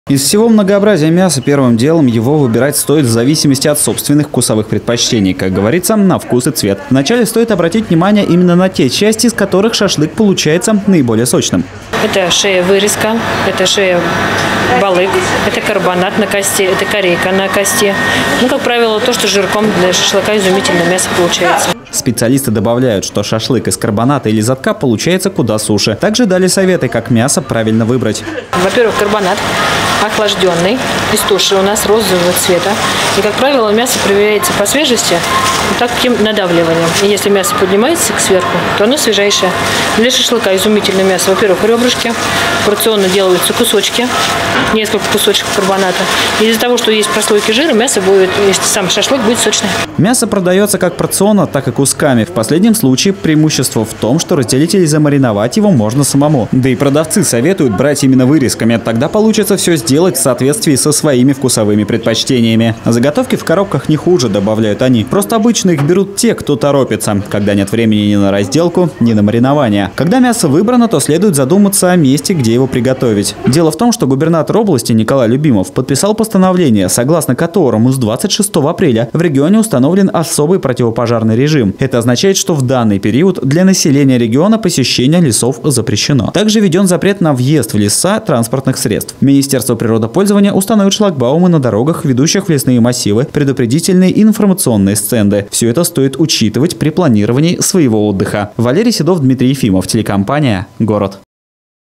Из всего многообразия мяса первым делом его выбирать стоит в зависимости от собственных вкусовых предпочтений. Как говорится, на вкус и цвет. Вначале стоит обратить внимание именно на те части, из которых шашлык получается наиболее сочным. Это шея-вырезка, это шея-балык, это карбонат на кости, это корейка на кости. Ну, как правило, то, что жирком для шашлыка изумительное мясо получается. Специалисты добавляют, что шашлык из карбоната или задка получается куда суше. Также дали советы, как мясо правильно выбрать. Во-первых, карбонат охлажденный, из туши у нас розового цвета. И, как правило, мясо проверяется по свежести таким надавливанием. И если мясо поднимается сверху, то оно свежайшее. Для шашлыка изумительное мясо. Во-первых, ребрышки. Порционно делаются кусочки, несколько кусочков карбоната. Из-за того, что есть прослойки жира, мясо будет, если сам шашлык будет сочный. Мясо продается как порционно, так и кусками. В последнем случае преимущество в том, что разделить или замариновать его можно самому. Да и продавцы советуют брать именно вырезками. Тогда получится все сделать в соответствии со своими вкусовыми предпочтениями. Заготовки в коробках не хуже, добавляют они. Просто обычно их берут те, кто торопится, когда нет времени ни на разделку, ни на маринование. Когда мясо выбрано, то следует задуматься о месте, где его приготовить. Дело в том, что губернатор области Николай Любимов подписал постановление, согласно которому с 26 апреля в регионе установлен особый противопожарный режим. Это означает, что в данный период для населения региона посещение лесов запрещено. Также введен запрет на въезд в леса транспортных средств. Министерство природопользования установит шлагбаумы на дорогах, ведущих в лесные массивы, предупредительные и информационные стенды. Все это стоит учитывать при планировании своего отдыха. Валерий Седов, Дмитрий Ефимов, телекомпания «Город».